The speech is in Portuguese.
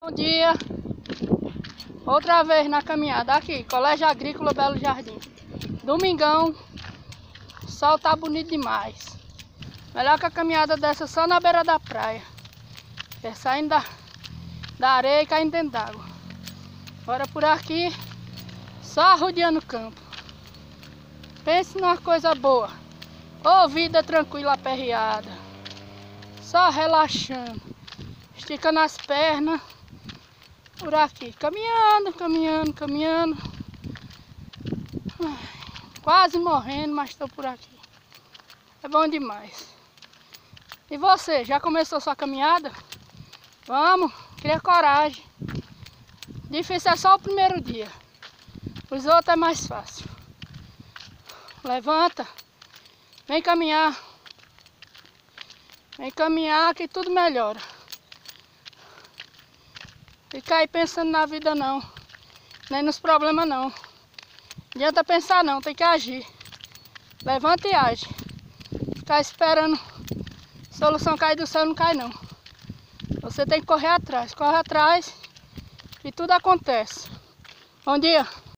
Bom dia, outra vez na caminhada aqui, Colégio Agrícola Belo Jardim. Domingão, o sol tá bonito demais. Melhor que a caminhada dessa só na beira da praia. É saindo da areia e caindo dentro d'água. Agora por aqui, só rodeando o campo. Pense numa coisa boa. Ô, vida tranquila, aperreada. Só relaxando. Esticando as pernas. Por aqui, caminhando. Quase morrendo, mas estou por aqui. É bom demais. E você, já começou sua caminhada? Vamos, cria coragem. Difícil é só o primeiro dia. Os outros é mais fácil. Levanta. Vem caminhar. Vem caminhar que tudo melhora. Fica aí pensando na vida não. Nem nos problemas não. Não adianta pensar não, tem que agir. Levanta e age. Ficar esperando solução cair do céu não cai não. Você tem que correr atrás. Corre atrás e tudo acontece. Bom dia.